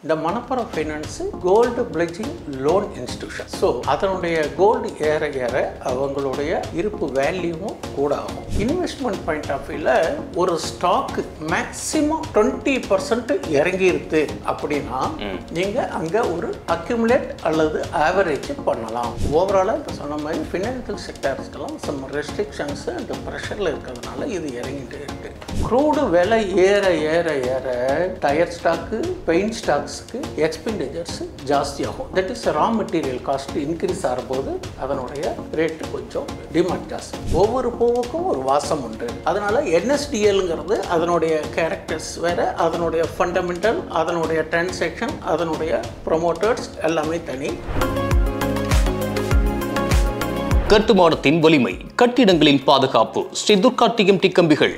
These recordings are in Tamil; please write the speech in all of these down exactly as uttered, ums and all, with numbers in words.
இந்த Manappuram finance gold pledging loan institution. So அதனுடைய கோல்டு ஏற ஏற அவங்களுடைய இருப்பு வேல்யூவும் கூட ஆகும். இன்வெஸ்ட்மெண்ட் பாயிண்ட் ஆஃப் வியூல ஒரு ஸ்டாக்கு மேக்சிமம் டுவெண்ட்டி பர்சன்ட் இறங்கிருது அப்படின்னா நீங்க அங்க ஒரு அக்யூமுலேட் அல்லது ஆவரேஜ் பண்ணலாம். ஓவராலாக இப்போ சொன்ன மாதிரி ஃபினான்ஷியல் செக்டர்ஸ்க்கெல்லாம் சம் ரெஸ்ட்ரிக்ஷன்ஸ் அண்ட் ப்ரெஷரில் இருக்கிறதுனால இது இறங்கிட்டு இருக்கு. க்ரூடு விலை ஏற ஏற ஏற டயர் ஸ்டாக்கு பெயிண்ட் ஸ்டாக்ஸுக்கு எக்ஸ்பெண்டிச்சர்ஸ் ஜாஸ்தியாகும். That is raw material cost increase ஆகும்போது அதனுடைய ரேட்டு கொஞ்சம் டிமாண்ட் ஜாஸ்தி. ஒவ்வொரு பூவுக்கும் ஒரு வாசம் உண்டு. அதனால என்எஸ்டிஎல்ங்கிறது அதனுடைய கேரக்டர்ஸ் வேற, அதனுடைய ஃபண்டமெண்டல், அதனுடைய டிரான்சாக்ஷன், அதனுடைய ப்ரொமோட்டர்ஸ் எல்லாமே தனி. கட்டுமானத்தின் வலிமை, கட்டிடங்களின் பாதுகாப்பு, ஸ்ரீ துர்கா டிஎம்டி கம்பிகள்.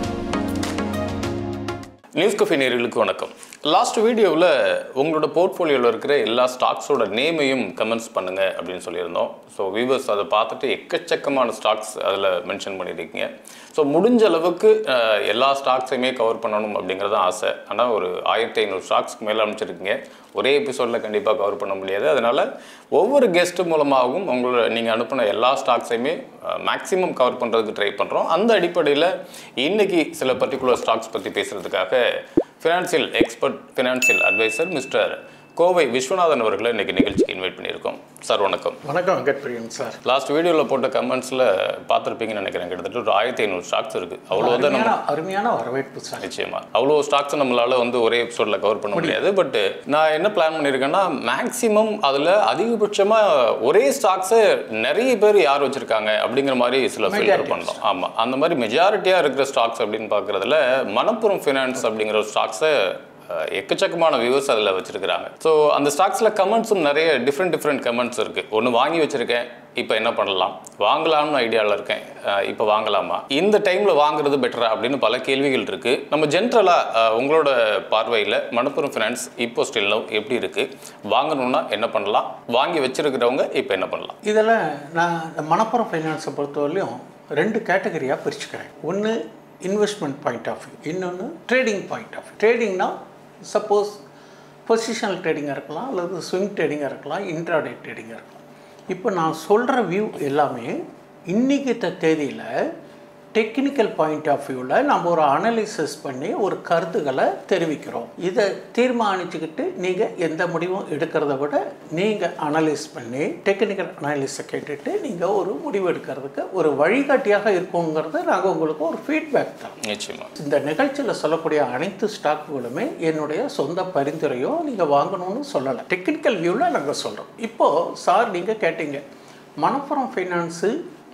நியூஸ் கஃபே நேயர்களுக்கு வணக்கம். லாஸ்ட் வீடியோவில் உங்களோட போர்ட்ஃபோலியோவில் இருக்கிற எல்லா ஸ்டாக்ஸோட நேமையும் கமெண்ட்ஸ் பண்ணுங்கள் அப்படின்னு சொல்லியிருந்தோம். ஸோ வியூவர்ஸ் அதை பார்த்துட்டு எக்கச்சக்கமான ஸ்டாக்ஸ் அதில் மென்ஷன் பண்ணியிருக்கீங்க. ஸோ முடிஞ்ச அளவுக்கு எல்லா ஸ்டாக்ஸையுமே கவர் பண்ணணும் அப்படிங்கிறது ஆசை. ஆனால் ஒரு ஆயிரத்தி ஐநூறு ஸ்டாக்ஸ்க்கு மேலே அனுப்பிச்சிருக்கீங்க. ஒரே எபிசோடில் கண்டிப்பாக கவர் பண்ண முடியாது. அதனால் ஒவ்வொரு கெஸ்ட் மூலமாகவும் உங்களோட நீங்கள் அனுப்பின எல்லா ஸ்டாக்ஸையுமே மேக்ஸிமம் கவர் பண்ணுறதுக்கு ட்ரை பண்ணுறோம். அந்த அடிப்படையில் இன்றைக்கி சில பர்டிகுலர் ஸ்டாக்ஸ் பற்றி பேசுகிறதுக்காக financial expert, financial adviser mister Kovai Viswanathan அவர்களை இன்றைக்கி நிகழ்ச்சிக்கு இன்வைட் பண்ணியிருக்கோம். சார் வணக்கம். வணக்கம் வெங்கட்பிரியன் சார். லாஸ்ட் வீடியோவில் போட்ட கமெண்ட்ஸில் பார்த்துருப்பீங்கன்னு நினைக்கிறேன். கிட்டத்தட்ட ஒரு ஆயிரத்தி ஐநூறு ஸ்டாக்ஸ் இருக்குது. அவ்வளோதான் நம்ம அருமையான வரவேற்பு சார். நிச்சயமாக அவ்வளோ ஸ்டாக்ஸ் நம்மளால் வந்து ஒரே எபிசோடில் கவர் பண்ண முடியாது. பட் நான் என்ன பிளான் பண்ணியிருக்கேன்னா, மேக்ஸிமம் அதில் அதிகபட்சமாக ஒரே ஸ்டாக்ஸை நிறைய பேர் யார் வச்சுருக்காங்க அப்படிங்கிற மாதிரி சில ஃபில்டர் பண்ணலாம். ஆமாம், அந்த மாதிரி மெஜாரிட்டியாக இருக்கிற ஸ்டாக்ஸ் அப்படின்னு பார்க்குறதுல மணப்புரம் ஃபைனான்ஸ் அப்படிங்கிற ஒரு ஸ்டாக்ஸை எக்கச்சக்கமான வியூவர்ஸ் அதில் வச்சுருக்கிறாங்க. ஸோ அந்த ஸ்டாக்ஸில் கமெண்ட்ஸும் நிறைய டிஃப்ரெண்ட் டிஃப்ரெண்ட் கமெண்ட்ஸ் இருக்குது. ஒன்று வாங்கி வச்சுருக்கேன், இப்போ என்ன பண்ணலாம், வாங்கலாம்னு ஐடியாவில் இருக்கேன், இப்போ வாங்கலாமா, இந்த டைமில் வாங்குறது பெட்டரா அப்படின்னு பல கேள்விகள் இருக்குது. நம்ம ஜென்ரலாக உங்களோட பார்வையில் மணப்புரம் ஃபினான்ஸ் இப்போ ஸ்டில் நவ் எப்படி இருக்குது, வாங்கணும்னா என்ன பண்ணலாம், வாங்கி வச்சுருக்கிறவங்க இப்போ என்ன பண்ணலாம்? இதில் நான் இந்த மணப்புரம் ஃபைனான்ஸை பொறுத்தவரையிலும் ரெண்டு கேட்டகரியாக பிரிச்சுக்கிறேன். ஒன்று இன்வெஸ்ட்மெண்ட் பாயிண்ட் ஆஃப் வியூ, இன்னொன்று ட்ரேடிங் பாயிண்ட் ஆஃப் வியூ. ட்ரேடிங்னா சப்போஸ் பொசிஷனல் ட்ரேடிங்காக இருக்கலாம், அல்லது ஸ்விங் ட்ரேடிங்காக இருக்கலாம், இன்ட்ராடே ட்ரேடிங்காக இருக்கலாம். இப்போ நான் சொல்கிற வியூ எல்லாமே இன்றைக்கி தேதியில் டெக்னிக்கல் பாயிண்ட் ஆஃப் வியூவில் நம்ம ஒரு அனலிசிஸ் பண்ணி ஒரு கருத்துக்களை தெரிவிக்கிறோம். இதை தீர்மானிச்சுக்கிட்டு நீங்கள் எந்த முடிவும் எடுக்கிறத விட நீங்கள் அனலைஸ் பண்ணி டெக்னிக்கல் அனாலிஸை கேட்டுட்டு நீங்கள் ஒரு முடிவு எடுக்கிறதுக்கு ஒரு வழிகாட்டியாக இருக்குங்கிறத நாங்கள் உங்களுக்கு ஒரு ஃபீட்பேக் தரோம். நிச்சயமாக இந்த நிகழ்ச்சியில் சொல்லக்கூடிய அனைத்து ஸ்டாக்குகளுமே என்னுடைய சொந்த பரிந்துரையோ நீங்கள் வாங்கணும்னு சொல்லலை, டெக்னிக்கல் வியூவில் நாங்கள் சொல்கிறோம். இப்போது சார் நீங்கள் கேட்டீங்க, மணப்புரம் ஃபைனான்ஸு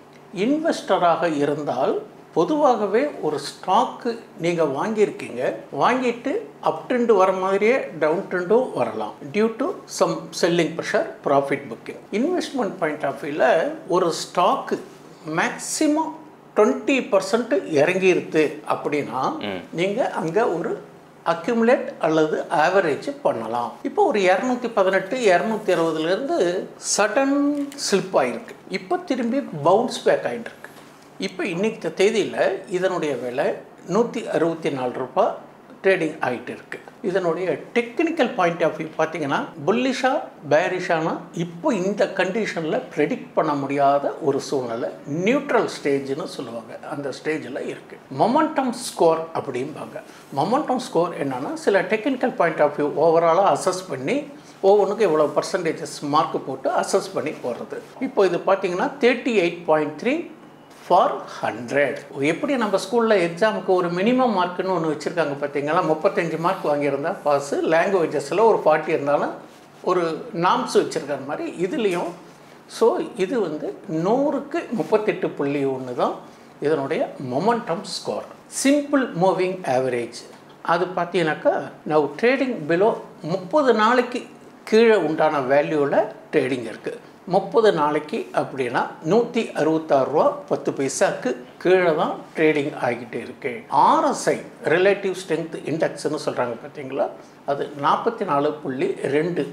இன்வெஸ்டராக இருந்தால் பொதுவாகவே ஒரு ஸ்டாக்கு நீங்கள் வாங்கியிருக்கீங்க, வாங்கிட்டு அப் ட்ரெண்டு வர மாதிரியே டவுன் ட்ரெண்டும் வரலாம் due to some selling pressure, profit booking. Investment point of வியூவில் ஒரு ஸ்டாக்கு மேக்ஸிமம் டுவெண்ட்டி பர்சன்ட் இறங்கிருது அப்படின்னா நீங்கள் அங்கே ஒரு அக்யூமுலேட் அல்லது ஆவரேஜ் பண்ணலாம். இப்போ ஒரு இரநூத்தி பதினெட்டு இரநூத்தி அறுபதுலேருந்து சடன் ஸ்லிப் ஆகிருக்கு, இப்போ திரும்பி பவுன்ஸ் பேக் ஆகிட்டு இருக்கு. இப்போ இன்னைக்கு தேதியில் இதனுடைய விலை நூற்றி அறுபத்தி நாலு ரூபாய் ட்ரேடிங் ஆகிட்டு இருக்கு. இதனுடைய டெக்னிக்கல் பாயிண்ட் ஆஃப் வியூ பார்த்தீங்கன்னா புல்லிஷா பேரிஷானா இப்போ இந்த கண்டிஷனில் ப்ரெடிக்ட் பண்ண முடியாத ஒரு சூழ்நிலை, நியூட்ரல் ஸ்டேஜ்னு சொல்லுவாங்க, அந்த ஸ்டேஜில் இருக்குது. மொமெண்டம் ஸ்கோர் அப்படிம்பாங்க. மொமெண்டம் ஸ்கோர் என்னென்னா சில டெக்னிக்கல் பாயிண்ட் ஆஃப் வியூ ஓவராலாக அசஸ் பண்ணி ஒவ்வொன்றுக்கும் இவ்வளோ பர்சன்டேஜஸ் மார்க் போட்டு அசஸ் பண்ணி போடுறது. இப்போ இது பார்த்தீங்கன்னா thirty eight point three for hundred. எப்படி நம்ம ஸ்கூலில் எக்ஸாமுக்கு ஒரு மினிமம் மார்க்குன்னு ஒன்று வச்சுருக்காங்க பார்த்தீங்களா, முப்பத்தஞ்சு மார்க் வாங்கியிருந்தால் பாஸு, லாங்குவேஜஸில் ஒரு ஃபார்ட்டி இருந்தாலும் ஒரு நாம்ஸ் வச்சுருக்கிற மாதிரி இதுலேயும். ஸோ இது வந்து நூறுக்கு முப்பத்தெட்டு புள்ளி ஒன்று தான் இதனுடைய momentum score. Simple moving average அது பார்த்தீங்கன்னாக்கா நவ் ட்ரேடிங் பிலோ முப்பது நாளைக்கு கீழே உண்டான வேல்யூவில் ட்ரேடிங் இருக்குது. முப்பது நாளைக்கு அப்படின்னா நூற்றி அறுபத்தாறு ரூபா பத்து பைசாக்கு கீழே தான் ட்ரேடிங் ஆகிட்டே இருக்கு. ஆர்எஸ்ஐ ரிலேட்டிவ் ஸ்ட்ரென்த் இண்டெக்ஸ்னு சொல்கிறாங்க பார்த்தீங்களா, அது நாற்பத்தி நாலு புள்ளி ரெண்டு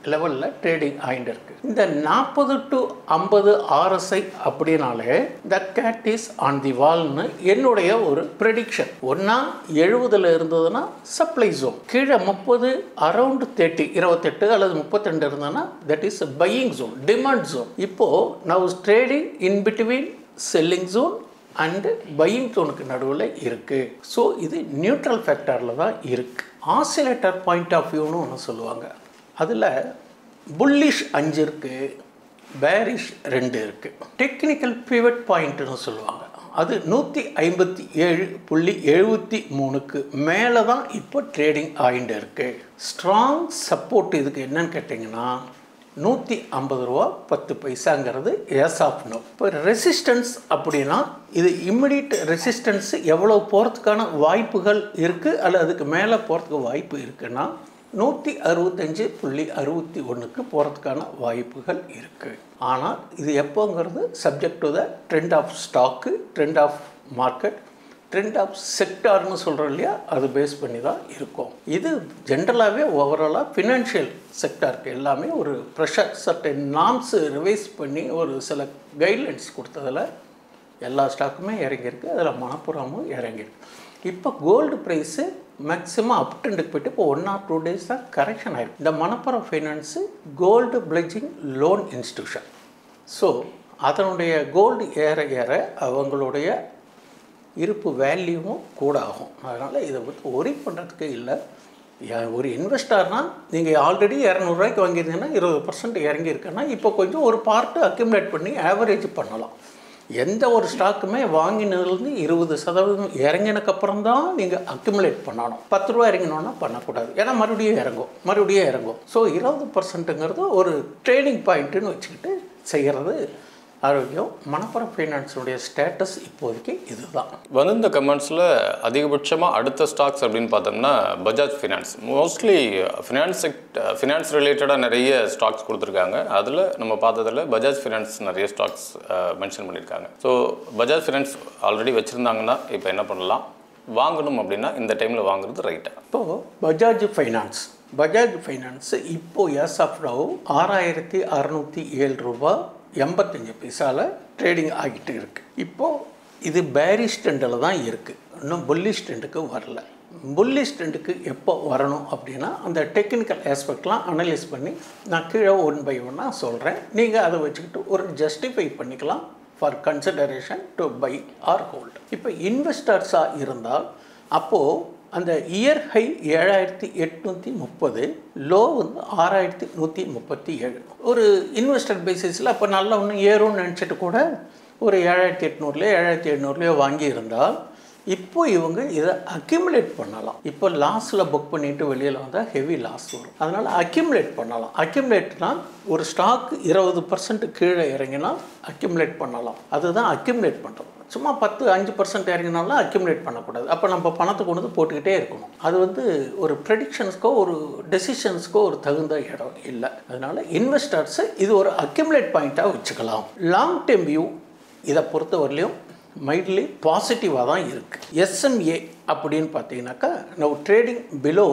லெவலில் ட்ரேடிங் ஆகிட்டு இருக்கு. இந்த நாற்பது டு ஐம்பது ஆர்எஸ்ஐ அப்படின்னாலே the cat is on the வால்னு என்னுடைய ஒரு ப்ரெடிக்ஷன். ஒன்னா எழுபதுல இருந்ததுன்னா சப்ளை ஜோன், கீழே முப்பது அரௌண்ட் தேர்ட்டி இருபத்தெட்டு அல்லது முப்பத்தி ரெண்டு இருந்ததுன்னா that is buying zone, demand zone. இப்போ now trading in between selling zone and buying ஜோனுக்கு நடுவில் இருக்குது. ஸோ இது நியூட்ரல் ஃபேக்டரில் தான் இருக்குது. ஆசிலேட்டர் பாயிண்ட் ஆஃப் வியூன்னு ஒன்று சொல்லுவாங்க. அதில் புல்லிஷ் அஞ்சு இருக்குது, பேரிஷ் ரெண்டு இருக்குது. டெக்னிக்கல் பிவட் பாயிண்ட்னு சொல்லுவாங்க. அது நூற்றி ஐம்பத்தி ஏழு புள்ளி எழுபத்தி மூணுக்கு மேலே தான் இப்போ ட்ரேடிங் ஆகிட்டு இருக்குது. ஸ்ட்ராங் சப்போர்ட் இதுக்கு என்னன்னு கேட்டிங்கன்னா நூற்றி ஐம்பது ரூபா பத்து பைசாங்கிறது ஏஸ் ஆஃப் நோ. இப்போ ரெசிஸ்டன்ஸ் அப்படின்னா இது இம்மிடியட் ரெசிஸ்டன்ஸ் எவ்வளோ போகிறதுக்கான வாய்ப்புகள் இருக்குது அல்லது அதுக்கு மேலே போகிறதுக்கு வாய்ப்பு இருக்குன்னா நூற்றி அறுபத்தஞ்சு புள்ளி அறுபத்தி ஒன்றுக்கு போகிறதுக்கான வாய்ப்புகள் இருக்குது. ஆனால் இது எப்போங்கிறது subject to the trend of stock, trend of market, trend of செக்டார்னு சொல்கிறோம் இல்லையா, அது பேஸ் பண்ணி தான் இருக்கும். இது ஜென்ரலாகவே ஓவராலாக ஃபினான்ஷியல் செக்டாருக்கு எல்லாமே ஒரு ப்ரெஷர் சர்டன் நார்ம்ஸ் ரிவைஸ் பண்ணி ஒரு சில கைட்லைன்ஸ் கொடுத்ததில் எல்லா ஸ்டாக்குமே இறங்கியிருக்கு. அதில் மணப்புறமும் இறங்கியிருக்கு. இப்போ கோல்டு ப்ரைஸு மேக்ஸிமம் அப் ட்ரெண்டுக்கு போய்ட்டு இப்போ ஒன் ஆர் டூ டேஸ் தான் கரெக்ஷன் ஆகிருக்கு. இந்த Manappuram finance gold pledging loan institution. So அதனுடைய கோல்டு ஏற ஏற அவங்களுடைய இருப்பு வேல்யூவும் கூட ஆகும். அதனால் இதை பற்றி ஒரி பண்ணுறதுக்கு இல்லை. ஒரு இன்வெஸ்டர்னால் நீங்கள் ஆல்ரெடி இரநூறுவாய்க்கு வாங்கியிருந்தீங்கன்னா இருபது பர்சன்ட் இறங்கியிருக்குன்னா இப்போ கொஞ்சம் ஒரு பார்ட்டு அக்யூமுலேட் பண்ணி ஆவரேஜ் பண்ணலாம். எந்த ஒரு ஸ்டாக்குமே வாங்கினதுலேருந்து இருபது சதவீதம் இறங்கினதுக்கப்புறம் தான் நீங்கள் அக்யூமுலேட் பண்ணணும். பத்து ரூபா இறங்கினோன்னா பண்ணக்கூடாது, ஏன்னா மறுபடியும் இறங்கும் மறுபடியும் இறங்கும். ஸோ இருபது பர்சன்ட்டுங்கிறது ஒரு ட்ரேடிங் பாயிண்ட்டுன்னு வச்சுக்கிட்டு செய்கிறது ஆரோக்கியம். மணப்புறம் ஃபைனான்ஸுடைய ஸ்டேட்டஸ் இப்போதைக்கு இதுதான். வந்து இந்த கமெண்ட்ஸில் அதிகபட்சமாக அடுத்த ஸ்டாக்ஸ் அப்படின்னு பார்த்தோம்னா Bajaj finance, mostly finance sector finance ரிலேட்டடாக நிறைய ஸ்டாக்ஸ் கொடுத்துருக்காங்க. அதில் நம்ம பார்த்ததில் பஜாஜ் ஃபினான்ஸ் நிறைய ஸ்டாக்ஸ் மென்ஷன் பண்ணியிருக்காங்க. ஸோ பஜாஜ் ஃபினான்ஸ் ஆல்ரெடி வச்சுருந்தாங்கன்னா இப்போ என்ன பண்ணலாம், வாங்கணும் அப்படின்னா இந்த டைமில் வாங்குறது ரைட்டாக? இப்போது பஜாஜ் ஃபைனான்ஸ் பஜாஜ் ஃபைனான்ஸு இப்போது எஸ் ஆஃப் நவ் ஆறாயிரத்தி அறநூற்றி ஏழு ரூபா எண்பத்தஞ்சு பைசாவில் ட்ரேடிங் ஆகிட்டு இருக்குது. இப்போது இது பேரிஷ் ட்ரெண்டில் தான் இருக்குது, இன்னும் புல்லிஷ் ட்ரெண்டுக்கு வரல. புல்லிஷ் ட்ரெண்டுக்கு எப்போ வரணும் அப்படின்னா அந்த டெக்னிக்கல் ஆஸ்பெக்ட்லாம் அனலைஸ் பண்ணி நான் கீழே ஒன் பை ஒன்னாக சொல்கிறேன். நீங்கள் அதை வச்சுக்கிட்டு ஒரு ஜஸ்டிஃபை பண்ணிக்கலாம் for consideration to buy or hold. இப்போ இன்வெஸ்டர்ஸாக இருந்தால் அப்போது அந்த இயர் ஹை ஏழாயிரத்தி எட்நூற்றி முப்பது, லோ வந்து ஆறாயிரத்தி நூற்றி முப்பத்தி ஏழு. ஒரு இன்வெஸ்டர் பேசிஸில் அப்போ நல்லா ஒன்று ஏறும்னு நினச்சிட்டு கூட ஒரு ஏழாயிரத்தி எட்நூறுலையோ ஏழாயிரத்தி எழுநூறுலையோ வாங்கியிருந்தால் இப்போ இவங்க இதை அக்யூமுலேட் பண்ணலாம். இப்போ லாஸில் புக் பண்ணிவிட்டு வெளியில் வந்தால் ஹெவி லாஸ் வரும். அதனால் அக்யூமுலேட் பண்ணலாம். அக்யூமுலேட்னால் ஒரு ஸ்டாக் இருபது பர்சன்ட் கீழே இறங்கினால் அக்யூமுலேட் பண்ணலாம். அதுதான் அக்யூமுலேட் பண்ணுறது. சும்மா பத்து அஞ்சு பர்சன்ட் இறங்கினாலும் அக்யூமுலேட் பண்ணக்கூடாது. அப்போ நம்ம பணத்தை கொண்டு வந்து போட்டுக்கிட்டே இருக்கணும். அது வந்து ஒரு ப்ரெடிக்ஷன்ஸ்க்கோ ஒரு டெசிஷன்ஸ்க்கோ ஒரு தகுந்த இடம் இல்லை. அதனால் இன்வெஸ்டர்ஸு இது ஒரு அக்யூமுலேட் பாயிண்ட்டாக வச்சுக்கலாம். லாங் டேர்ம் வியூ இதை பொறுத்தவரையிலையும் மைட்லி பாசிட்டிவாக தான் இருக்குது. எஸ்எம்ஏ அப்படின்னு பார்த்தீங்கன்னாக்கா நம்ம trading below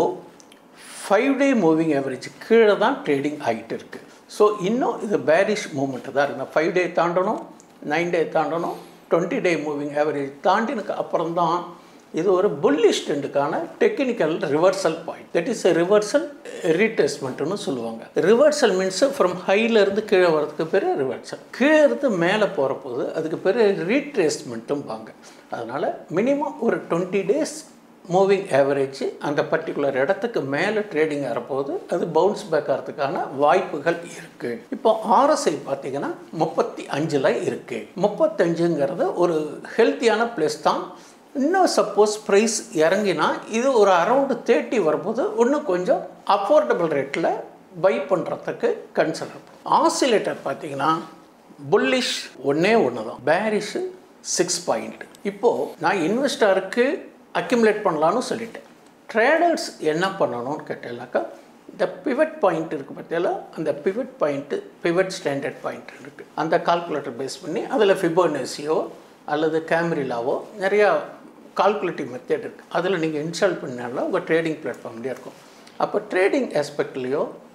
five day moving average கீழே தான் ட்ரேடிங் ஆகிட்டு இருக்குது. ஸோ இன்னும் இது பேரிஷ் மூமெண்ட்டு தான் இருக்குது. ஃபைவ் டே தாண்டணும், நைன் டே தாண்டணும், டுவெண்ட்டி டே மூவிங் ஆவரேஜ் தாண்டினுக்கு அப்புறம் தான் இது ஒரு புல்லிஷ் ட்ரெண்டுக்கான technical reversal point. That is a reversal ரீட்ரேஸ்மெண்ட்டுன்னு சொல்லுவாங்க. ரிவர்சல் மீன்ஸ் ஃப்ரம் ஹைலேருந்து கீழே வரதுக்கு பேர் ரிவர்சல், கீழே இருந்து மேலே போகிற போது அதுக்கு பேர் ரீட்ரேஸ்மெண்ட்டும் வாங்க. அதனால் மினிமம் ஒரு டுவெண்ட்டி டேஸ் மூவிங் ஆவரேஜ் அந்த பர்டிகுலர் இடத்துக்கு மேலே ட்ரேடிங் ஆகிறப்போது அது பவுன்ஸ் பேக் ஆகிறதுக்கான வாய்ப்புகள் இருக்குது. இப்போ ஆர்எஸ்ஐ பார்த்தீங்கன்னா முப்பத்தி அஞ்சில் இருக்குது. முப்பத்தஞ்சுங்கிறது ஒரு ஹெல்த்தியான பிளேஸ் தான். இன்னும் சப்போஸ் ப்ரைஸ் இறங்கினா இது ஒரு அரௌண்டு தேர்ட்டி வரும்போது இன்னும் கொஞ்சம் அஃபோர்டபுள் ரேட்டில் பை பண்ணுறதுக்கு கன்சிடர் பண்ணும். ஆசிலேட்டர் பார்த்தீங்கன்னா புல்லிஷ் ஒன்றே ஒன்று தான், பேரிஷு சிக்ஸ் பாயிண்ட். இப்போது நான் இன்வெஸ்டருக்கு அக்யூமுலேட் பண்ணலான்னு சொல்லிட்டேன். ட்ரேடர்ஸ் என்ன பண்ணணும்னு கேட்டேன்னாக்கா இந்த பிவட் பாயிண்ட் இருக்குது பார்த்தீங்களா, அந்த pivot point pivot standard point இருக்குது. அந்த கால்குலேட்டர் பேஸ் பண்ணி அதில் ஃபிபோனசியோ அல்லது கேமரிலாவோ நிறையா கால்குலேட்டிவ் மெத்தட் இருக்குது. அதில் நீங்கள் இன்ஸ்டால் பண்ணாலும் உங்கள் ட்ரேடிங் பிளாட்ஃபார்ம்லேயே இருக்கும். அப்போ ட்ரேடிங் ஆஸ்பெக்ட்லேயோ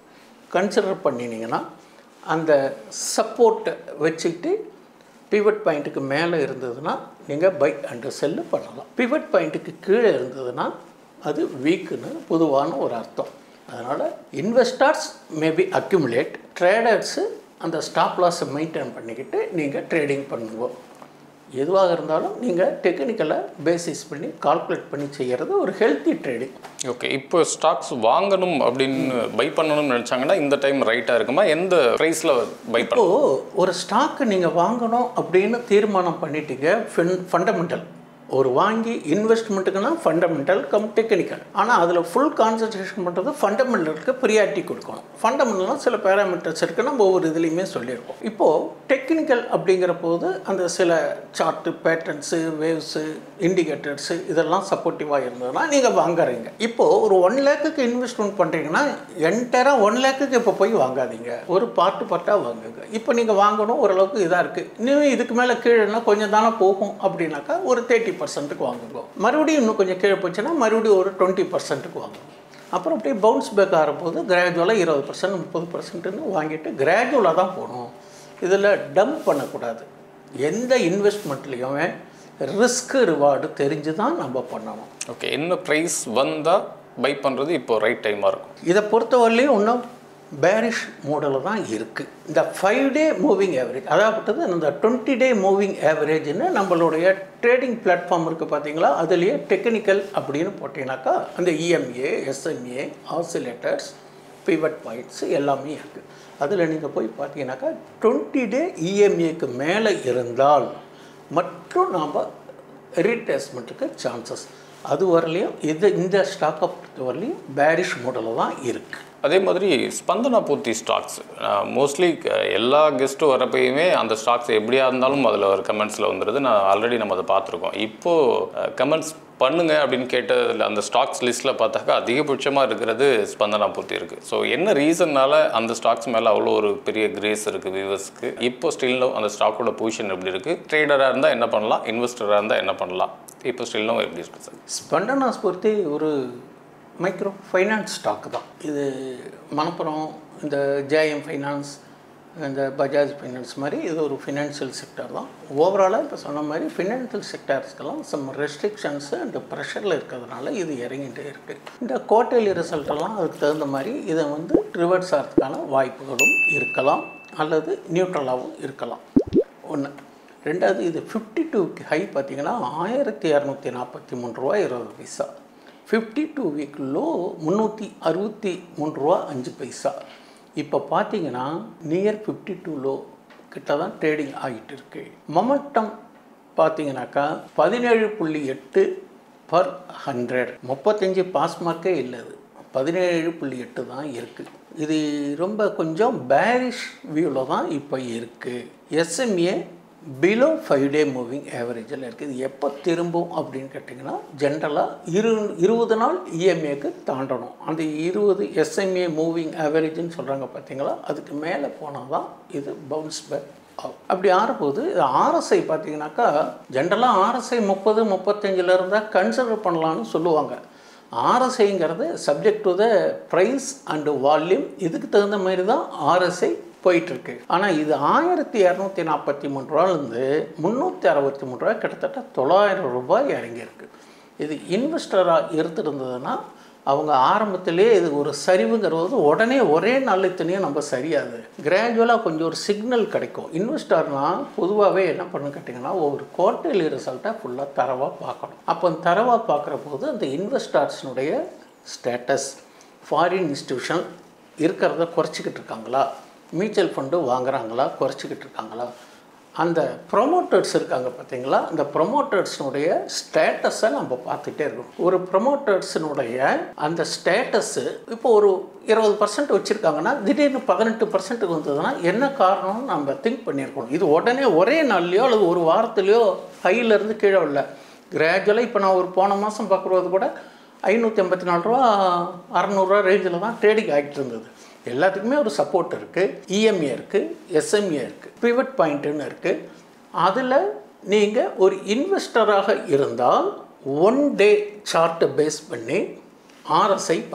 கன்சிடர் பண்ணினீங்கன்னா அந்த சப்போர்ட்டை வச்சுக்கிட்டு பிவட் பாயிண்ட்டுக்கு மேலே இருந்ததுன்னா நீங்கள் பை அண்ட் செல்லு பண்ணலாம். பிவட் பாயிண்ட்டுக்கு கீழே இருந்ததுன்னா அது வீக்குன்னு பொதுவான ஒரு அர்த்தம். அதனால் இன்வெஸ்டர்ஸ் மேபி அக்யூமுலேட், ட்ரேடர்ஸு அந்த ஸ்டாப் லாஸை மெயின்டைன் பண்ணிக்கிட்டு நீங்கள் ட்ரேடிங் பண்ணுவோம். எதுவாக இருந்தாலும் நீங்கள் டெக்னிக்கலை பேசிஸ் பண்ணி கால்குலேட் பண்ணி செய்கிறது ஒரு ஹெல்த்தி ட்ரேடிங். ஓகே, இப்போ ஸ்டாக்ஸ் வாங்கணும் அப்படின்னு பை பண்ணணும்னு நினச்சாங்கன்னா இந்த டைம் ரைட்டாக இருக்குமா? எந்த ப்ரைஸில் பை பண்ண? இப்போது ஒரு ஸ்டாக்கு நீங்கள் வாங்கணும் அப்படின்னு தீர்மானம் பண்ணிட்டீங்க. ஃபன் ஃபண்டமெண்டல் ஒரு வாங்கி இன்வெஸ்ட்மெண்ட்டுக்குன்னா ஃபண்டமெண்டல் கம் டெக்னிக்கல். ஆனால் அதில் ஃபுல் கான்சன்ட்ரேஷன் பண்ணுறது ஃபண்டமெண்டலுக்கு ப்ரியாரிட்டி கொடுக்கணும். ஃபண்டமெண்டல்னால் சில பேராமீட்டர்ஸ் இருக்குது, நம்ம ஒவ்வொரு இதுலேயுமே சொல்லியிருக்கோம். இப்போது டெக்னிக்கல் அப்படிங்கிற போது அந்த சில சார்ட்டு பேட்டர்ன்ஸு, வேவ்ஸு, இண்டிகேட்டர்ஸு இதெல்லாம் சப்போர்ட்டிவாக இருந்ததுன்னா நீங்கள் வாங்குறீங்க. இப்போது ஒரு ஒன் லேக்குக்கு இன்வெஸ்ட்மெண்ட் பண்ணுறீங்கன்னா என்டையராக ஒன் லேக்குக்கு இப்போ போய் வாங்காதீங்க, ஒரு பார்ட்டு பார்ட்டாக வாங்குங்க. இப்போ நீங்கள் வாங்கணும் ஓரளவுக்கு இதாக இருக்குது, இன்னும் இதுக்கு மேலே கீழேன்னா கொஞ்சம் தானே போகும் அப்படின்னாக்கா ஒரு தேர்ட்டி பர்சன்ட்டுக்கு வாங்குங்க. மறுபடியும் இன்னும் கொஞ்சம் கீழே போச்சுன்னா மறுபடியும் ஒரு டுவெண்ட்டி பர்சன்ட்டுக்கு வாங்குங்க. அப்புறம் அப்படியே பவுன்ஸ் பேக் ஆகிறப்போது கிராஜுவலாக இருபது பர்சன்ட் முப்பது பர்சன்ட்டுன்னு வாங்கிட்டு கிராஜுவலாக தான் போகணும். இதில் டம்ப் பண்ணக்கூடாது. எந்த இன்வெஸ்ட்மெண்ட்லேயுமே ரிஸ்க்கு ரிவார்டு தெரிஞ்சு தான் நம்ம பண்ணணும். ஓகே, என்ன ப்ரைஸ் வந்தால் பை பண்ணுறது இப்போ ரைட் டைமாக இருக்கும்? இதை பொறுத்தவரையிலையும் இன்னும் பேரிஷ் மோடலில் தான் இருக்குது. இந்த ஃபைவ் டே மூவிங் ஆவரேஜ், அதாவது இந்த டுவெண்ட்டி டே மூவிங் ஆவரேஜ்னு நம்மளுடைய ட்ரேடிங் பிளாட்ஃபார்ம் இருக்குது பார்த்தீங்களா, அதுலேயே டெக்னிக்கல் அப்படின்னு போட்டிங்கனாக்கா அந்த EMA, SMA, oscillators, pivot points எல்லாமே இருக்குது. அதில் நீங்கள் போய் பார்த்தீங்கன்னாக்கா டுவெண்ட்டி டே இஎம்ஏக்கு மேலே இருந்தால் மட்டும் நாம் ரீட்ரேஸ்மெண்ட்டுக்கு சான்சஸ். அது வரலையும் இது இந்த ஸ்டாக்கை பொறுத்த வரலையும் பேரிஷ் மோடலில் தான் இருக்குது. அதே மாதிரி ஸ்பந்தனா பூர்த்தி ஸ்டாக்ஸ் மோஸ்ட்லி எல்லா கெஸ்ட்டும் வரப்பையுமே அந்த ஸ்டாக்ஸ் எப்படியா இருந்தாலும் அதில் ஒரு கமெண்ட்ஸில் வந்துடுது. நான் ஆல்ரெடி நம்ம அதை பார்த்துருக்கோம். இப்போது கமெண்ட்ஸ் பண்ணுங்க அப்படின்னு கேட்டதில் அந்த ஸ்டாக்ஸ் லிஸ்ட்டில் பார்த்தாக்கா அதிகபட்சமாக இருக்கிறது ஸ்பந்தனா பூர்த்தி இருக்குது. ஸோ என்ன ரீசன்னால் அந்த ஸ்டாக்ஸ் மேலே அவ்வளோ ஒரு பெரிய கிரேஸ் இருக்குது வியூவர்ஸ்க்கு? இப்போ ஸ்டில்லும் அந்த ஸ்டாக்கோட பொசிஷன் எப்படி இருக்குது? ட்ரேடராக இருந்தால் என்ன பண்ணலாம், இன்வெஸ்டராக இருந்தால் என்ன பண்ணலாம், இப்போ ஸ்டில்லும் எப்படி இருக்குது சார்? ஸ்பந்தனா பூர்த்தி ஒரு மைக்ரோ ஃபைனான்ஸ் ஸ்டாக் தான். இது மணப்புரம், இந்த ஜேஎம் ஃபைனான்ஸ், இந்த பஜாஜ் ஃபைனான்ஸ் மாதிரி இது ஒரு ஃபினான்ஷியல் செக்டர் தான். ஓவராலாக இப்போ சொன்ன மாதிரி ஃபினான்ஷியல் செக்டர்ஸ்க்கெல்லாம் சம் ரெஸ்ட்ரிக்ஷன்ஸு அண்ட் ப்ரெஷரில் இருக்கிறதுனால இது இறங்கிட்டே இருக்குது. இந்த குவார்ட்டர்லி ரிசல்ட்டெல்லாம் அதுக்கு தகுந்த மாதிரி இதை வந்து ரிவர்ஸ் ஆகிறதுக்கான வாய்ப்புகளும் இருக்கலாம், அல்லது நியூட்ரலாகவும் இருக்கலாம். ஒன்று. ரெண்டாவது, இது ஃபிஃப்டி டூக்கு ஹை பார்த்திங்கன்னா ஆயிரத்தி இரநூத்தி நாற்பத்தி மூணு ரூபா இருபது பைசா. ஃபிஃப்டி டூ வீக் லோ முந்நூற்றி அறுபத்தி மூணு ரூபா அஞ்சு பைசா. இப்போ பார்த்தீங்கன்னா நியர் ஃபிஃப்டி டூ லோ கிட்ட தான் ட்ரேடிங் ஆகிட்டு இருக்கு. மொமெண்டம் பார்த்தீங்கன்னாக்கா பதினேழு புள்ளி எட்டு பர் ஹண்ட்ரட், முப்பத்தஞ்சு பாஸ் மார்க்கே இல்லை, அது பதினேழு புள்ளி எட்டு தான் இருக்குது. இது ரொம்ப கொஞ்சம் பேரிஷ் வியூவில் தான் இப்போ இருக்குது. SMA below five day moving ஆவரேஜில் இருக்குது. இது எப்போ திரும்பும் அப்படின்னு கேட்டிங்கன்னா ஜென்ரலாக இரு இருபது நாள் இஎம்ஏக்கு தாண்டணும். அந்த இருபது எஸ்எம்ஏ மூவிங் ஆவரேஜ்னு சொல்கிறாங்க பார்த்தீங்களா, அதுக்கு மேலே போனால் தான் இது பவுன்ஸ் பேக் ஆகும். அப்படி ஆறும்போது ஆர்எஸ்ஐ பார்த்தீங்கன்னாக்கா ஜென்ரலாக ஆர்எஸ்ஐ முப்பது முப்பத்தஞ்சில் இருந்தால் கன்சிடர் பண்ணலான்னு சொல்லுவாங்க. ஆர்எஸ்ஐங்கிறது subject to the price and volume, இதுக்கு தகுந்த மாதிரி தான் ஆர்எஸ்ஐ போயிட்டுருக்கு. ஆனால் இது ஆயிரத்தி இரநூத்தி நாற்பத்தி மூணு ரூபாயிலேருந்து முந்நூற்றி அறுபத்தி மூணு ரூபாய் கிட்டத்தட்ட தொள்ளாயிரம் ரூபாய் இறங்கியிருக்கு. இது இன்வெஸ்டராக எடுத்துருந்ததுன்னா அவங்க ஆரம்பத்திலே இது ஒரு சரிவுங்கிறது உடனே ஒரே நாள் இத்தனையும் நம்ம சரியாது, கிராஜுவலாக கொஞ்சம் ஒரு சிக்னல் கிடைக்கும். இன்வெஸ்டர்னால் பொதுவாகவே என்ன பண்ணு கேட்டிங்கன்னா ஒரு குவார்ட்டர்லி ரிசல்ட்டை ஃபுல்லாக தரவாக பார்க்கணும். அப்போ தரவாக பார்க்குற போது அந்த இன்வெஸ்டர்ஸ்னுடைய ஸ்டேட்டஸ், ஃபாரின் இன்ஸ்டியூஷன் இருக்கிறத குறைச்சிக்கிட்டு இருக்காங்களா, மியூச்சுவல் ஃபண்டு வாங்குறாங்களா, குறைச்சிக்கிட்டு இருக்காங்களா, அந்த ப்ரொமோட்டர்ஸ் இருக்காங்க பார்த்தீங்களா, அந்த ப்ரொமோட்டர்ஸினுடைய ஸ்டேட்டஸை நம்ம பார்த்துட்டே இருக்கோம். ஒரு ப்ரொமோட்டர்ஸினுடைய அந்த ஸ்டேட்டஸு இப்போ ஒரு இருபது பர்சன்ட் வச்சுருக்காங்கன்னா திடீர்னு பதினெட்டு பர்சன்ட்டுக்கு வந்ததுன்னா என்ன காரணம்னு நம்ம திங்க் பண்ணியிருக்கணும். இது உடனே ஒரே நாள்லையோ அல்லது ஒரு வாரத்துலேயோ ஹையிலேருந்து கீழே இல்லை, கிராஜுவலாக இப்போ நான் ஒரு போன மாதம் பார்க்குறது கூட ஐநூற்றி ஐம்பத்தி நாலு ரூபா அறநூறுவா ரேஞ்சில் தான் ட்ரேடிங் ஆகிட்டு இருந்தது. எல்லாத்துக்குமே ஒரு சப்போர்ட் இருக்குது, இஎம்ஏ இருக்குது, எஸ்எம்ஏ இருக்குது, பிவட் பாயிண்ட்டுன்னு இருக்குது. அதில் நீங்கள் ஒரு இன்வெஸ்டராக இருந்தால் ஒன் டே சார்ட்டை பேஸ் பண்ணி ஆர்எஸ்ஐ பார்க்கணும்.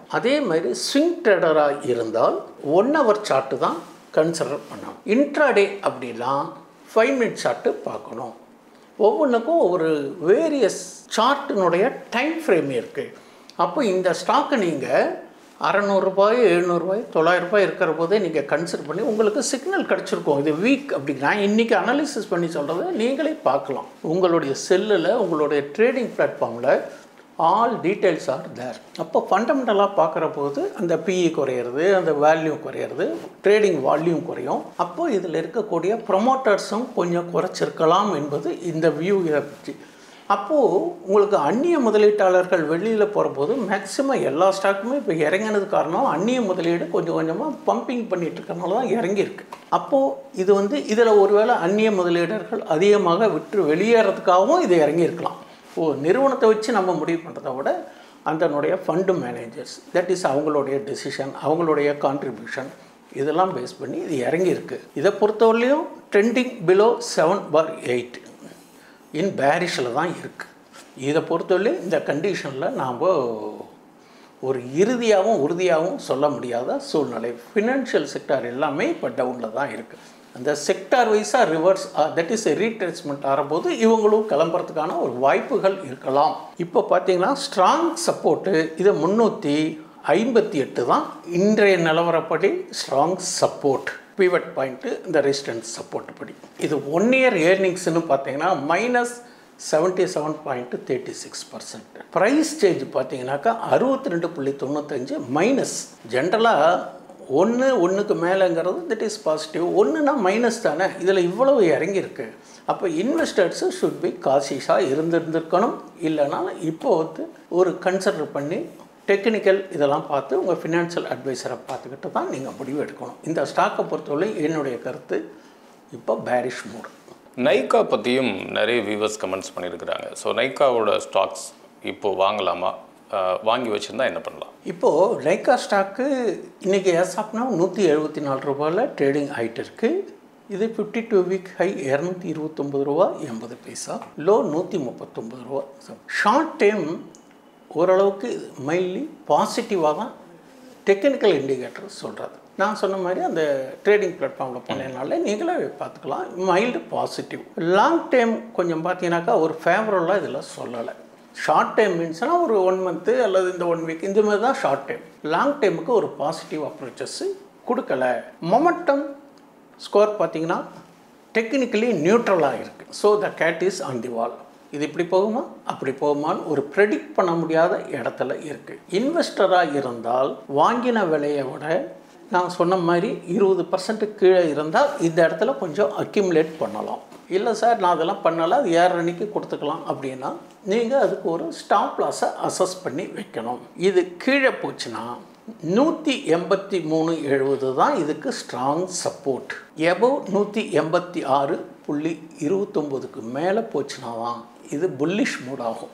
அதே மாதிரி ஸ்விங் ட்ரேடராக இருந்தால் ஒன் ஹவர் சார்ட்டு தான் கன்சிடர் பண்ணணும். இன்ட்ராடே அப்படின்னா ஃபைவ் மினிட் சார்ட்டு பார்க்கணும். ஒவ்வொன்றுக்கும் ஒரு வேரியஸ் சார்ட்டினுடைய டைம் ஃப்ரேம் இருக்குது. அப்போ இந்த ஸ்டாக்கை நீங்கள் அறநூறுரூபாய் எழுநூறுபாய் தொள்ளாயிரரூபாய் இருக்கிற போதே நீங்கள் கன்சிடர் பண்ணி உங்களுக்கு சிக்னல் கிடச்சிருக்கும். இது வீக் அப்படின்னா இன்றைக்கி அனாலிசிஸ் பண்ணி சொல்கிறத நீங்களே பார்க்கலாம். உங்களுடைய செல்லில் உங்களுடைய ட்ரேடிங் பிளாட்ஃபார்மில் ஆல் டீட்டெயில்ஸ் ஆர் தேர். அப்போ ஃபண்டமெண்டலாக பார்க்குற போது அந்த பிஇ குறையிறது, அந்த வேல்யூ குறையிறது, ட்ரேடிங் வால்யூம் குறையும். அப்போது இதில் இருக்கக்கூடிய ப்ரொமோட்டர்ஸும் கொஞ்சம் குறைச்சிருக்கலாம் என்பது இந்த வியூ இதை பற்றி. அப்போது உங்களுக்கு அந்நிய முதலீட்டாளர்கள் வெளியில் போகிற போது மேக்ஸிமம் எல்லா ஸ்டாக்குமே இப்போ இறங்கினது காரணம் அந்நிய முதலீடு கொஞ்சம் கொஞ்சமாக பம்பிங் பண்ணிகிட்டு இருக்கனால தான் இறங்கியிருக்கு. அப்போது இது வந்து இதில் ஒருவேளை அந்நிய முதலீடர்கள் அதிகமாக விட்டு வெளியேறதுக்காகவும் இது இறங்கியிருக்கலாம். ஓ நிறுவனத்தை வச்சு நம்ம முடிவு பண்ணுறத விட அதனுடைய ஃபண்டு மேனேஜர்ஸ் தட் இஸ் அவங்களுடைய டெசிஷன், அவங்களுடைய கான்ட்ரிபியூஷன் இதெல்லாம் பேஸ் பண்ணி இது இறங்கியிருக்கு. இதை பொறுத்தவரையிலையும் trending below seven four eight in பேரிஷில் தான் இருக்குது. இதை பொறுத்தவரை இந்த கண்டிஷனில் நாம் ஒரு இறுதியாகவும் உறுதியாகவும் சொல்ல முடியாத சூழ்நிலை. ஃபினான்ஷியல் செக்டார் எல்லாமே இப்போ டவுனில் தான் இருக்குது. அந்த செக்டார் வைஸாக ரிவர்ஸ் தட் இஸ் ரீட்ரேஸ்மெண்ட் ஆகும்போது இவங்களும் கிளம்புறதுக்கான ஒரு வாய்ப்புகள் இருக்கலாம். இப்போ பார்த்தீங்கன்னா ஸ்ட்ராங் சப்போர்ட்டு இதை முந்நூற்றி ஐம்பத்தி எட்டு தான் இன்றைய நிலவரப்படி ஸ்ட்ராங் சப்போர்ட். பிவட் பாயிண்ட்டு இந்த ரெசிஸ்டன்ஸ் சப்போர்ட் படி இது ஒன் இயர் ஏர்னிங்ஸ்னு பார்த்தீங்கன்னா minus seventy seven point thirty six percent. Price change பார்த்தீங்கன்னாக்கா அறுபத்தி ரெண்டு புள்ளி தொண்ணூத்தஞ்சு மைனஸ். ஜென்ரலாக ஒன்று ஒன்றுக்கு மேலேங்கிறது தட் இஸ் பாசிட்டிவ், ஒன்றுனா மைனஸ் தானே. இதில் இவ்வளவு இறங்கியிருக்கு. அப்போ இன்வெஸ்டர்ஸு ஷுட் பி காசிஷாக இருந்திருந்திருக்கணும். இல்லைனா இப்போ வந்து ஒரு கன்சிடர் பண்ணி டெக்னிக்கல் இதெல்லாம் பார்த்து உங்கள் ஃபினான்ஷியல் அட்வைசரை பார்த்துக்கிட்டு தான் நீங்கள் முடிவு எடுக்கணும். இந்த ஸ்டாக்கை பொறுத்தவரை என்னுடைய கருத்து இப்போ பேரிஷ் மூடு. நைக்கா பற்றியும் நிறைய வியூவர்ஸ் கமெண்ட்ஸ் பண்ணியிருக்கிறாங்க. ஸோ நைக்காவோட ஸ்டாக்ஸ் இப்போது வாங்கலாமா, வாங்கி வச்சுருந்தா என்ன பண்ணலாம்? இப்போது நைக்கா ஸ்டாக்கு இன்றைக்கி ஏசாப்னா நூற்றி எழுபத்தி நாலு ரூபாயில் ட்ரேடிங் ஆகிட்டு இருக்குது. இது ஃபிஃப்டி டூ வீக் ஹை இரநூத்தி இருபத்தொம்பது ரூபா எண்பது பைசா, லோ நூற்றி முப்பத்தொம்பது ரூபா. ஷார்ட் டைம் ஓரளவுக்கு மைல்ட்லி பாசிட்டிவாக தான் டெக்னிக்கல் இண்டிகேட்டர் சொல்கிறது. நான் சொன்ன மாதிரி அந்த ட்ரேடிங் பிளாட்ஃபார்மில் போனதுனால நீங்களே பார்த்துக்கலாம், மைல்டு பாசிட்டிவ். லாங் டைம் கொஞ்சம் பார்த்தீங்கன்னாக்கா ஒரு ஃபேவரபுளாக இதில் சொல்லலை. ஷார்ட் டைம் மீன்ஸ்னால் ஒரு ஒன் மந்த்து அல்லது இந்த ஒன் வீக் இந்த மாதிரி தான் ஷார்ட் டைம். லாங் டைமுக்கு ஒரு பாசிட்டிவ் அப்ரோச்சஸ்ஸு கொடுக்கல. மொமெண்டம் ஸ்கோர் பார்த்தீங்கன்னா டெக்னிக்கலி நியூட்ரலாக இருக்குது. So the cat is on the wall. இது இப்படி போகுமா அப்படி போகுமான்னு ஒரு ப்ரெடிக்ட் பண்ண முடியாத இடத்துல இருக்குது. இன்வெஸ்டராக இருந்தால் வாங்கின விலையை விட நான் சொன்ன மாதிரி இருபது பர்சன்ட் கீழே இருந்தால் இந்த இடத்துல கொஞ்சம் அக்யூமுலேட் பண்ணலாம். இல்லை சார் நான் அதெல்லாம் பண்ணலை, அது ஏழு அன்னைக்கு கொடுத்துக்கலாம் அப்படின்னா நீங்கள் அதுக்கு ஒரு ஸ்டாப் லாஸை அசஸ் பண்ணி வைக்கணும். இது கீழே போச்சுன்னா நூற்றி எண்பத்தி மூணு எழுபது தான் இதுக்கு ஸ்ட்ராங் சப்போர்ட். எபவ் நூற்றி எண்பத்தி ஆறு புள்ளி இருபத்தொம்போதுக்கு மேலே போச்சுன்னா தான் இது புல்லிஷ் மூட் ஆகும்.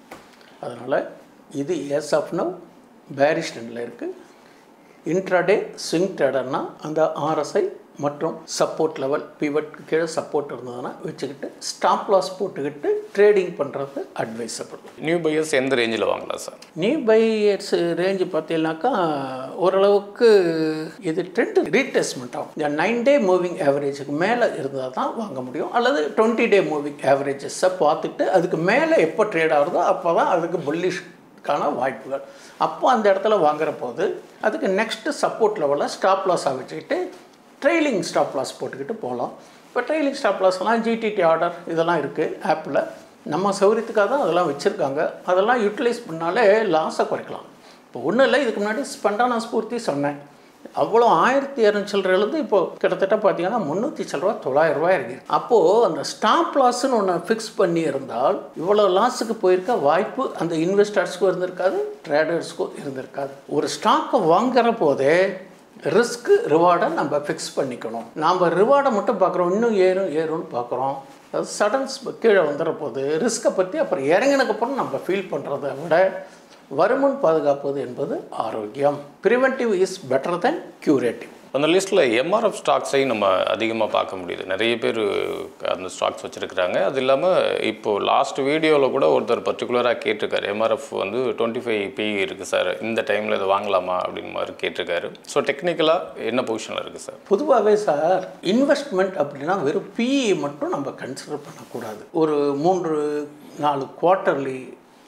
அதனால் இது எஸ் ஆஃப் நவ் பேரிஷ் ட்ரெண்டில் இருக்குது. இன்ட்ராடே ஸ்விங் ட்ரேடர்னா அந்த ஆர்எஸ்ஐ மற்றும் சப்போர்ட் லெவல் பிவட் கீழே சப்போர்ட் இருந்ததுன்னா வச்சுக்கிட்டு ஸ்டாப் லாஸ் போட்டுக்கிட்டு ட்ரேடிங் பண்ணுறது அட்வைசபிள். நியூ பையர்ஸ் எந்த ரேஞ்சில் வாங்கலாம் சார்? நியூ பையர்ஸ் ரேஞ்சு பார்த்தீங்கன்னாக்கா ஓரளவுக்கு இது ட்ரெண்ட் ரீட்ரேஸ்மெண்ட் ஆகும். இந்த நைன் டே மூவிங் ஆவரேஜுக்கு மேலே இருந்தால் தான் வாங்க முடியும், அல்லது டுவெண்ட்டி டே மூவிங் ஆவரேஜஸை பார்த்துட்டு அதுக்கு மேலே எப்போ ட்ரேட் ஆகுதோ அப்போ தான் அதுக்கு புல்லிஷ்கான வாய்ப்புகள். அப்போ அந்த இடத்துல வாங்குற போது அதுக்கு நெக்ஸ்ட்டு சப்போர்ட் லெவலில் ஸ்டாப் லாஸாக வச்சுக்கிட்டு ட்ரெயிலிங் ஸ்டாப் லாஸ் போட்டுக்கிட்டு போகலாம். இப்போ ட்ரெயிலிங் ஸ்டாப் லாஸ்லாம் ஜிடிடி ஆர்டர் இதெல்லாம் இருக்குது ஆப்பில். நம்ம சௌகரியத்துக்காக தான் அதெல்லாம் வச்சுருக்காங்க. அதெல்லாம் யூட்டிலைஸ் பண்ணாலே லாஸை குறைக்கலாம். இப்போ ஒன்றும் இல்லை, இதுக்கு முன்னாடி ஸ்பண்டானா ஸ்பூர்த்தி சொன்னேன். அவ்வளோ ஆயிரத்தி இரநூறு சில்லறைலேருந்து இப்போது கிட்டத்தட்ட பார்த்தீங்கன்னா முந்நூற்றி சில்லரூவா தொள்ளாயிரம் ரூபாய் இருக்கு. அப்போது அந்த ஸ்டாப் லாஸ்ன்னு ஒன்று ஃபிக்ஸ் பண்ணி இருந்தால் இவ்வளோ லாஸுக்கு போயிருக்க வாய்ப்பு அந்த இன்வெஸ்டர்ஸ்க்கும் இருந்திருக்காது, ட்ரேடர்ஸ்க்கும் இருந்திருக்காது. ஒரு ஸ்டாக்கை வாங்குற போதே ரிஸ்க்கு ரிவார்டை நம்ம ஃபிக்ஸ் பண்ணிக்கணும். நாம் ரிவார்டை மட்டும் பார்க்குறோம், இன்னும் ஏறும் ஏறும்னு பார்க்குறோம். அது சடன்ஸ் கீழே வந்துடுற போது ரிஸ்க்கை பற்றி அப்புறம் இறங்கினதுக்கப்புறம் நம்ம ஃபீல் பண்ணுறதை விட வருமுன் பாதுகாப்பது என்பது ஆரோக்கியம். Preventive is better than curative. அந்த லிஸ்ட்டில் எம்ஆர்எஃப் ஸ்டாக்ஸை நம்ம அதிகமாக பார்க்க முடியுது. நிறைய பேர் அந்த ஸ்டாக்ஸ் வச்சுருக்கிறாங்க. அது இல்லாமல் இப்போது லாஸ்ட் வீடியோவில் கூட ஒருத்தர் பர்டிகுலராக கேட்டிருக்காரு, எம்ஆர்எஃப் வந்து டுவெண்ட்டி ஃபைவ் பி இருக்குது சார், இந்த டைமில் இதை வாங்கலாமா அப்படின்னு மாதிரி கேட்டிருக்காரு. ஸோ டெக்னிக்கலாக என்ன பொசிஷனில் இருக்குது சார்? பொதுவாகவே சார் இன்வெஸ்ட்மெண்ட் அப்படின்னா வெறும் பிஇ மட்டும் நம்ம கன்சிடர் பண்ணக்கூடாது. ஒரு மூன்று நாலு குவார்ட்டர்லி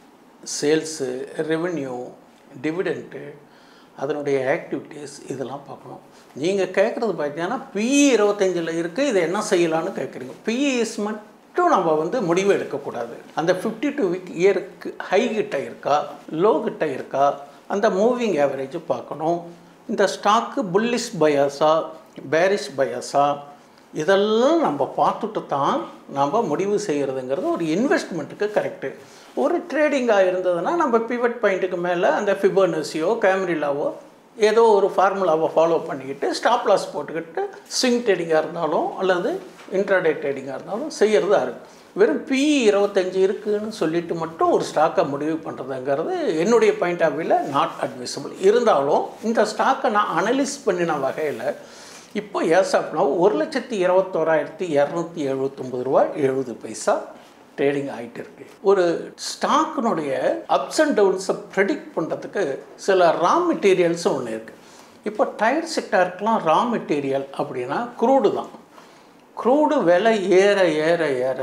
சேல்ஸு, ரெவென்யூ, டிவிடெண்ட்டு, அதனுடைய ஆக்டிவிட்டீஸ் இதெல்லாம் பார்க்கணும். நீங்கள் கேட்குறது பார்த்தீங்கன்னா பிஇ இருபத்தஞ்சில் இருக்குது, இதை என்ன செய்யலான்னு கேட்குறீங்க. பிஇஎஸ் மட்டும் நம்ம வந்து முடிவு எடுக்கக்கூடாது. அந்த ஃபிஃப்டி டூ வீக் இயருக்கு ஹை கிட்ட இருக்கா, லோ கிட்ட இருக்கா, அந்த மூவிங் ஆவரேஜ் பார்க்கணும். இந்த ஸ்டாக்கு புல்லிஷ் பயாஸா, பேரிஷ் பயாஸா, இதெல்லாம் நம்ம பார்த்துட்டு தான் நம்ம முடிவு செய்கிறதுங்கிறது ஒரு இன்வெஸ்ட்மெண்ட்டுக்கு கரெக்டு. ஒரு ட்ரேடிங்காக இருந்ததுன்னா நம்ம பிவட் பாயிண்ட்டுக்கு மேலே அந்த ஃபிபோனசியோ கேம்ரிலாவோ ஏதோ ஒரு ஃபார்முலாவை ஃபாலோ பண்ணிக்கிட்டு ஸ்டாப் லாஸ் போட்டுக்கிட்டு ஸ்விங் ட்ரேடிங்காக இருந்தாலும் அல்லது இன்ட்ராடே ட்ரேடிங்காக இருந்தாலும் செய்கிறதா இருக்குது. வெறும் பிஇ இருபத்தஞ்சி இருக்குதுன்னு சொல்லிட்டு மட்டும் ஒரு ஸ்டாக்கை முடிவு பண்ணுறதுங்கிறது என்னுடைய பாயிண்ட் ஆஃப் வியூவில் நாட் அட்வைசபிள். இருந்தாலும் இந்த ஸ்டாக்கை நான் அனலைஸ் பண்ணின வகையில் இப்போ ஏஸ் ஆஃப் நவ் ஒரு லட்சத்தி இருபத்தோராயிரத்தி இரநூத்தி எழுபத்தொம்பது ரூபா எழுபது பைசா ட்ரேடிங் ஆகிட்டு இருக்கு. ஒரு ஸ்டாக்கினுடைய அப்ஸ் அண்ட் டவுன்ஸை ப்ரெடிக்ட் பண்ணுறதுக்கு சில ரா மெட்டீரியல்ஸும் ஒன்று இருக்குது. இப்போ டயர் செக்டாருக்கெலாம் ரா மெட்டீரியல் அப்படின்னா க்ரூடு தான். க்ரூடு விலை ஏற ஏற ஏற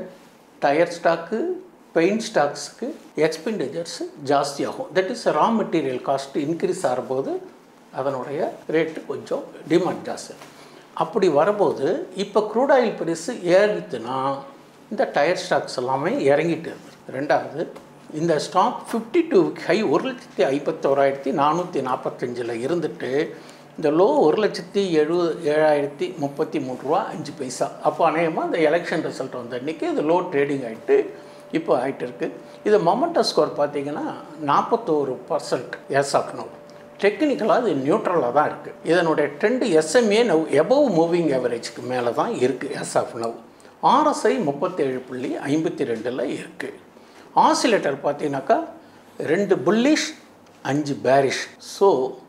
டயர் ஸ்டாக்கு, பெயிண்ட் ஸ்டாக்ஸுக்கு எக்ஸ்பெண்டிச்சர்ஸ் ஜாஸ்தியாகும். That is raw material cost increase ஆகும்போது அதனுடைய ரேட்டு கொஞ்சம் டிமாண்ட் ஜாஸ்தி. அப்படி வரும்போது இப்போ க்ரூட் ஆயில் ப்ரைஸு ஏறித்துனா இந்த டயர் ஸ்டாக்ஸ் எல்லாமே இறங்கிட்டு இருந்தது. ரெண்டாவது, இந்த ஸ்டாக் ஃபிஃப்டி டூ ஹை ஒரு லட்சத்தி ஐம்பத்தோராயிரத்தி நானூற்றி நாற்பத்தஞ்சில் இருந்துட்டு இந்த லோ ஒரு லட்சத்தி எழுபது ஏழாயிரத்தி முப்பத்தி மூணு ரூபா அஞ்சு பைசா. அப்போ அநேகமாக இந்த எலெக்ஷன் ரிசல்ட் வந்த அன்றைக்கி இது லோ ட்ரேடிங் ஆகிட்டு இப்போ ஆகிட்டு இருக்குது. இது மொமெண்டோ ஸ்கோர் பார்த்திங்கன்னா நாற்பத்தோரு பர்சன்ட் எஸ் ஆஃப் நவ். டெக்னிக்கலாக இது நியூட்ரலாக தான் இருக்குது. இதனுடைய trend SMA now above moving ஆவரேஜ்க்கு மேலே தான் இருக்குது எஸ் ஆஃப் நவ். ஆர்எஸ்ஐ முப்பத்தேழு புள்ளி ஐம்பத்தி ரெண்டில் இருக்குது. ஆசிலேட்டர் பார்த்தீங்கன்னாக்கா ரெண்டு புல்லிஷ் அஞ்சு பேரிஷ். ஸோ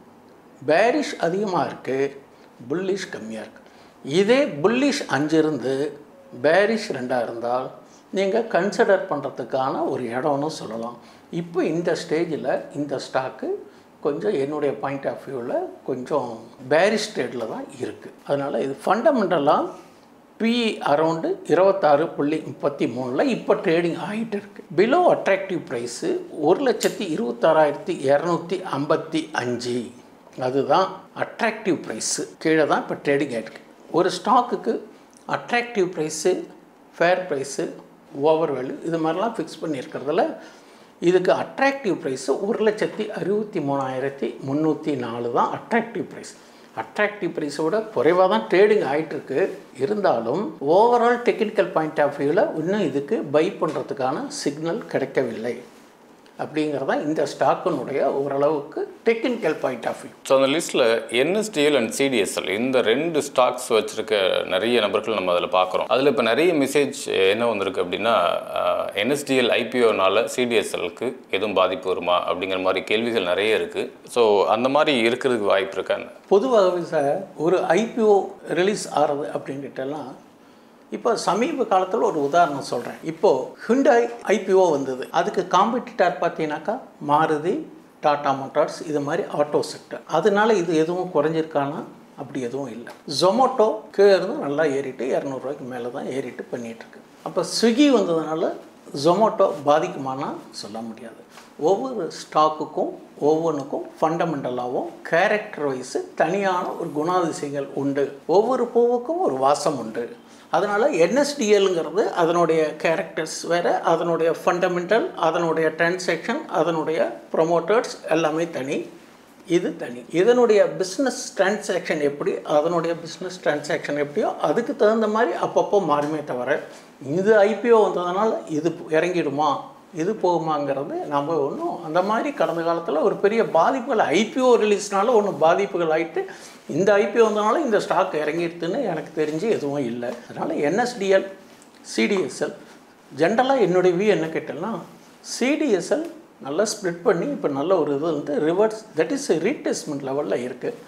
பேரிஷ் அதிகமாக இருக்குது, புல்லிஷ் கம்மியாக இருக்குது. இதே புல்லிஷ் அஞ்சு இருந்து பேரிஷ் ரெண்டாக இருந்தால் நீங்கள் கன்சிடர் பண்ணுறதுக்கான ஒரு இடம்னு சொல்லலாம். இப்போ இந்த ஸ்டேஜில் இந்த ஸ்டாக்கு கொஞ்சம் என்னுடைய பாயிண்ட் ஆஃப் வியூவில் கொஞ்சம் பேரிஷ் ட்ரேடில் தான் இருக்குது. அதனால் இது ஃபண்டமெண்டலாக பிஇ அரௌண்டு இருபத்தாறு புள்ளி முப்பத்தி மூணில் இப்போ ட்ரேடிங் ஆகிட்டு இருக்குது. பிலோ அட்ராக்டிவ் ப்ரைஸு ஒரு லட்சத்தி இருபத்தாறாயிரத்தி இரநூத்தி ஐம்பத்தி அஞ்சு அதுதான் அட்ராக்டிவ் ப்ரைஸு. கீழே தான் இப்போ ட்ரேடிங் ஆகிருக்கு. ஒரு ஸ்டாக்குக்கு attractive price, fair price, over value இது மாதிரிலாம் ஃபிக்ஸ் பண்ணியிருக்கிறதுல இதுக்கு அட்ராக்டிவ் ப்ரைஸு ஒரு லட்சத்தி அறுபத்தி மூணாயிரத்தி முந்நூற்றி நாலு தான் அட்ராக்டிவ் ப்ரைஸ். அட்ராக்டிவ் ப்ரைஸோட குறைவாக தான் ட்ரேடிங் ஆகிட்டுருக்கு. இருந்தாலும் ஓவரால் டெக்னிக்கல் பாயிண்ட் ஆஃப் வியூவில் இன்னும் இதுக்கு பை பண்ணுறதுக்கான சிக்னல் கிடைக்கவில்லை. அப்படிங்கிறதா இந்த ஸ்டாக்கினுடைய ஓரளவுக்கு technical point of view. So அந்த லிஸ்ட்டில் என்எஸ்டிஎல் அண்ட் சிடிஎஸ்எல் இந்த ரெண்டு ஸ்டாக்ஸ் வச்சுருக்க நிறைய நபர்கள் நம்ம அதில் பார்க்குறோம். அதில் இப்போ நிறைய மெசேஜ் என்ன வந்திருக்கு அப்படின்னா, என்எஸ்டிஎல் ஐபிஓனால சிடிஎஸ்எலுக்கு எதுவும் பாதிப்பு வருமா அப்படிங்கிற மாதிரி கேள்விகள் நிறைய இருக்குது. ஸோ அந்த மாதிரி இருக்கிறதுக்கு வாய்ப்பு இருக்கான்னு? பொதுவாகவே சார் ஒரு ஐபிஓ ரிலீஸ் ஆகிறது அப்படின்ட்டுலாம் இப்போ சமீப காலத்தில் ஒரு உதாரணம் சொல்கிறேன். இப்போது ஹுண்டாய் ஐபிஓ வந்தது. அதுக்கு காம்படிட்டர் பார்த்தீங்கன்னாக்கா மாருதி, டாடா மோட்டார்ஸ் இது மாதிரி ஆட்டோ செக்டர். அதனால இது எதுவும் குறைஞ்சிருக்கானா? அப்படி எதுவும் இல்லை. ஜொமேட்டோ கீழே இருந்து நல்லா ஏறிட்டு இரநூறுவாய்க்கு மேலே தான் ஏறிட்டு பண்ணிகிட்ருக்கு. அப்போ ஸ்விக்கி வந்ததுனால ஜொமேட்டோ பாதிக்குமானா சொல்ல முடியாது. ஒவ்வொரு ஸ்டாக்குக்கும் ஒவ்வொன்றுக்கும் ஃபண்டமெண்டலாகவும் கேரக்டர் வைஸு தனியான ஒரு குணாதிசயங்கள் உண்டு. ஒவ்வொரு பூவுக்கும் ஒரு வாசம் உண்டு. அதனால் என்எஸ்டிஎல்ங்கிறது அதனுடைய கேரக்டர்ஸ் வேறு, அதனுடைய ஃபண்டமெண்டல், அதனுடைய டிரான்சாக்ஷன், அதனுடைய ப்ரொமோட்டர்ஸ் எல்லாமே தனி. இது தனி. இதனுடைய பிஸ்னஸ் டிரான்சாக்ஷன் எப்படி, அதனுடைய பிஸ்னஸ் டிரான்சாக்ஷன் எப்படியோ அதுக்கு தகுந்த மாதிரி அப்பப்போ மாறுமே தவிர இது ஐபிஓ வந்ததுனால இது இறங்கிடுமா இது போகுமாங்கிறது நம்ம ஒன்றும் அந்த மாதிரி கடந்த காலத்தில் ஒரு பெரிய பாதிப்புகள் ஐபிஓ ரிலீஸ்னால ஒன்றும் பாதிப்புகள் ஆகிட்டு இந்த ஐபிஓ வந்தனால இந்த ஸ்டாக் இறங்கிடுதுன்னு எனக்கு தெரிஞ்சு எதுவும் இல்லை. அதனால் என்எஸ்டிஎல், சிடிஎஸ்எல் ஜென்ரலாக என்னுடைய வியூ என்ன கேட்டேன்னா, சிடிஎஸ்எல் நல்லா ஸ்ப்ளிட் பண்ணி இப்போ நல்ல ஒரு இது வந்து ரிவர்ஸ் தட் இஸ் ரீட்ரேஸ்மெண்ட் லெவலில் இருக்குது.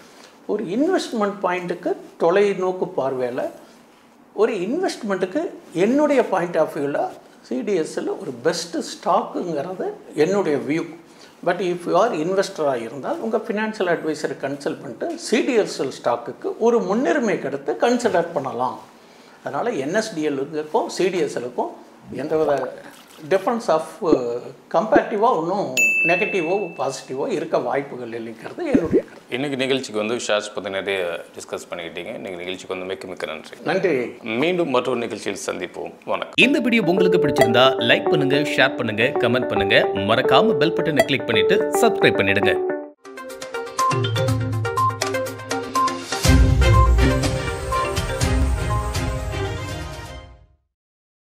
ஒரு இன்வெஸ்ட்மெண்ட் பாயிண்ட்டுக்கு தொலைநோக்கு பார்வையில் ஒரு இன்வெஸ்ட்மெண்ட்டுக்கு என்னுடைய பாயிண்ட் ஆஃப் வியூவில் சிடிஎஸ்ஸில் ஒரு பெஸ்ட்டு ஸ்டாக்குங்கிறது என்னுடைய view. But if you are இன்வெஸ்டராக இருந்தால் உங்கள் ஃபினான்ஷியல் அட்வைசரை கன்சல்ட் பண்ணிட்டு சிடிஎஸ்எல் ஸ்டாக்குக்கு ஒரு முன்னுரிமை கொடுத்து கன்சிடர் பண்ணலாம். அதனால் என்எஸ்டிஎல்லுக்கும் சிடிஎஸ்எலுக்கும் எந்தவித டிஃப்ரென்ஸ் ஆஃப் கம்பேரிட்டிவாக ஒன்றும் நெகட்டிவோ பாசிட்டிவோ இருக்க வாய்ப்புகள் இல்லைங்கிறது என்னுடைய கருத்து. இன்னைக்கு நிகழ்ச்சிக்கு வந்து ஷேர்ஸ் பற்றி நிறைய டிஸ்கஸ் பண்ணிக்கிட்டீங்க. இன்னைக்கு நிகழ்ச்சிக்கு வந்து மிக்க மிக்க நன்றி. நன்றி. மீண்டும் மற்றொரு நிகழ்ச்சியில் சந்திப்போம். வணக்கம். இந்த வீடியோ உங்களுக்கு பிடிச்சிருந்தா லைக் பண்ணுங்க, ஷேர் பண்ணுங்க, கமெண்ட் பண்ணுங்க. மறக்காம பெல் பட்டனை கிளிக் பண்ணிட்டு சப்ஸ்கிரைப் பண்ணிடுங்க.